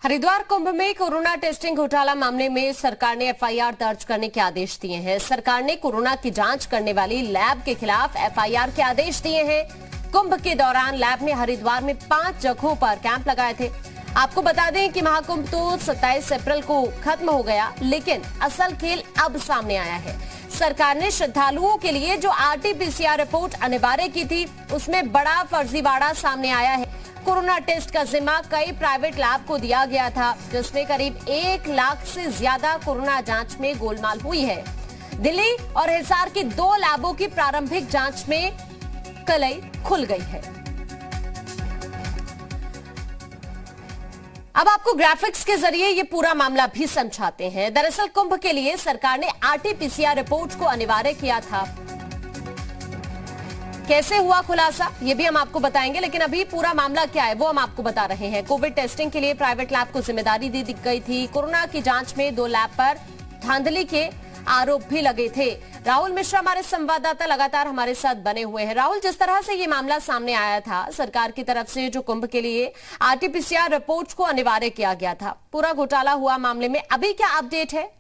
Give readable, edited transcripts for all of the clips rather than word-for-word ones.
हरिद्वार कुंभ में corona testing घोटाला मामले में सरकार ने एफआईआर दर्ज करने के आदेश दिए हैं। सरकार ने कोरोना की जांच करने वाली लैब के खिलाफ एफआईआर के आदेश दिए हैं। कुंभ के दौरान लैब ने हरिद्वार में 5 जगहों पर कैंप लगाए थे। आपको बता दें कि महाकुंभ तो 27 अप्रैल को खत्म हो गया, लेकिन असल खेल अब सामने आया है। सरकार ने श्रद्धालुओं के लिए जो आरटीपीसीआर रिपोर्ट अनिवार्य की थी, उसमें बड़ा फर्जीवाड़ा सामने आया है। कोरोना टेस्ट का जिम्मा कई प्राइवेट लैब को दिया गया था, जिसमें करीब 1 लाख से ज्यादा कोरोना जांच में गोलमाल हुई है। दिल्ली और हिसार की 2 लैबों की प्रारंभिक जांच में कलई खुल गई है। अब आपको ग्राफिक्स के जरिए ये पूरा मामला भी समझाते हैं। दरअसल कुंभ के लिए सरकार ने आरटीपीसीआर रिपोर्ट को अनिवार्य किया था। कैसे हुआ खुलासा, ये भी हम आपको बताएंगे, लेकिन अभी पूरा मामला क्या है वो हम आपको बता रहे हैं। कोविड टेस्टिंग के लिए प्राइवेट लैब को जिम्मेदारी दी गई थी। कोरोना की जांच में 2 लैब पर धांधली के आरोप भी लगे थे। राहुल मिश्रा हमारे संवाददाता लगातार हमारे साथ बने हुए हैं। राहुल, जिस तरह से ये मामला सामने आया था, सरकार की तरफ से जो कुंभ के लिए आरटीपीसीआर रिपोर्ट को अनिवार्य किया गया था, पूरा घोटाला हुआ मामले में अभी क्या अपडेट है?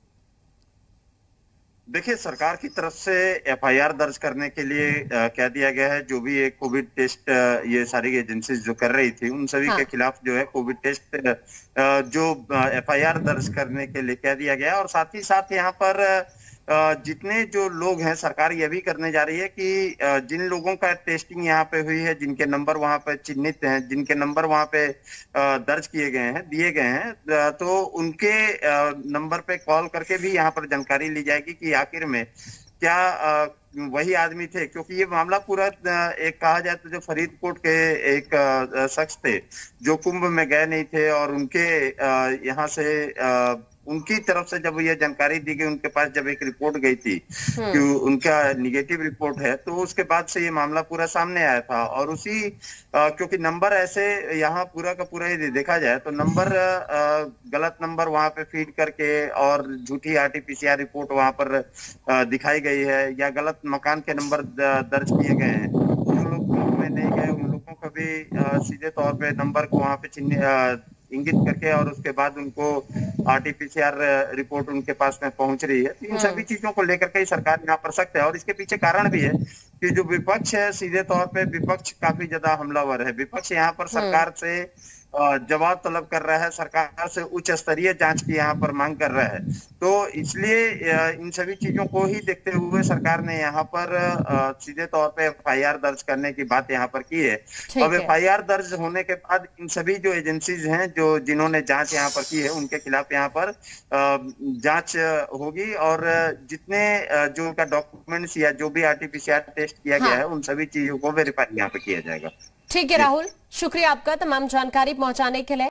देखिए, सरकार की तरफ से एफआईआर दर्ज करने के लिए कह दिया गया है। जो भी एक कोविड टेस्ट ये सारी एजेंसीज जो कर रही थी, उन सभी के खिलाफ जो है कोविड टेस्ट जो एफआईआर दर्ज करने के लिए कह दिया गया। और साथ ही साथ यहाँ पर जितने जो लोग हैं, सरकार ये भी करने जा रही है कि जिन लोगों का टेस्टिंग यहाँ पे हुई है, जिनके नंबर वहाँ पे चिन्हित हैं, जिनके नंबर वहाँ पे दर्ज किए गए हैं, दिए गए हैं, तो उनके नंबर पे कॉल करके भी यहाँ पर जानकारी ली जाएगी कि आखिर में क्या वही आदमी थे। क्योंकि ये मामला पूरा एक कहा जाए तो जो फरीदकोट के एक शख्स थे जो कुंभ में गए नहीं थे, और उनके यहाँ से उनकी तरफ से जब ये जानकारी दी गई, उनके पास जब एक रिपोर्ट गई थी कि उनका निगेटिव रिपोर्ट है, तो उसके बाद से ये मामला पूरा सामने आया था। और उसी क्योंकि नंबर ऐसे यहाँ पूरा का पूरा ही देखा जाए तो नंबर गलत नंबर वहां पे फीड करके और झूठी आरटीपीसीआर रिपोर्ट वहां पर दिखाई गई है, या गलत मकान के नंबर दर्ज किए गए हैं। उन लोग में नहीं गए, उन लोगों का भी सीधे तौर पे नंबर को वहां पे इंगित करके और उसके बाद उनको आरटीपीसीआर रिपोर्ट उनके पास में पहुंच रही है। इन सभी चीजों को लेकर के सरकार यहाँ पर सख्त है। और इसके पीछे कारण भी है कि जो विपक्ष है, सीधे तौर पे विपक्ष काफी ज्यादा हमलावर है। विपक्ष यहाँ पर सरकार से जवाब तलब कर रहा है, सरकार से उच्च स्तरीय जांच की यहाँ पर मांग कर रहा है। तो इसलिए इन सभी चीजों को ही देखते हुए सरकार ने यहाँ पर सीधे तौर पे एफआईआर दर्ज करने की बात यहाँ पर की है। अब एफआईआर दर्ज होने के बाद इन सभी जो एजेंसीज हैं जो जिन्होंने जांच यहाँ पर की है, उनके खिलाफ यहाँ पर जांच होगी। और जितने जो उनका डॉक्यूमेंट्स या जो भी आरटीपीसीआर टेस्ट किया गया है, उन सभी चीजों को वेरीफाई यहाँ पे किया जाएगा। ठीक है राहुल, शुक्रिया आपका तमाम जानकारी पहुंचाने के लिए।